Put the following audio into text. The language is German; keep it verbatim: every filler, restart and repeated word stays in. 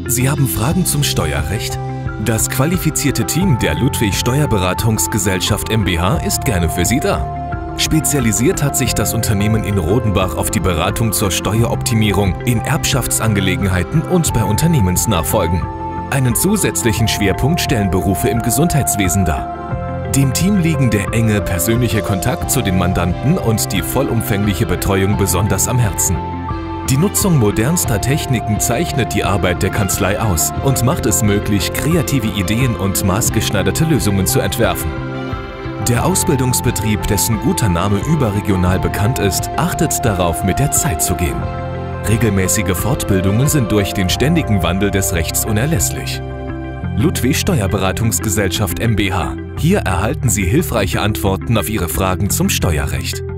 Sie haben Fragen zum Steuerrecht? Das qualifizierte Team der Ludwig Steuerberatungsgesellschaft MbH ist gerne für Sie da. Spezialisiert hat sich das Unternehmen in Rodenbach auf die Beratung zur Steueroptimierung in Erbschaftsangelegenheiten und bei Unternehmensnachfolgen. Einen zusätzlichen Schwerpunkt stellen Berufe im Gesundheitswesen dar. Dem Team liegen der enge persönliche Kontakt zu den Mandanten und die vollumfängliche Betreuung besonders am Herzen. Die Nutzung modernster Techniken zeichnet die Arbeit der Kanzlei aus und macht es möglich, kreative Ideen und maßgeschneiderte Lösungen zu entwerfen. Der Ausbildungsbetrieb, dessen guter Name überregional bekannt ist, achtet darauf, mit der Zeit zu gehen. Regelmäßige Fortbildungen sind durch den ständigen Wandel des Rechts unerlässlich. Ludwig Steuerberatungsgesellschaft MbH. Hier erhalten Sie hilfreiche Antworten auf Ihre Fragen zum Steuerrecht.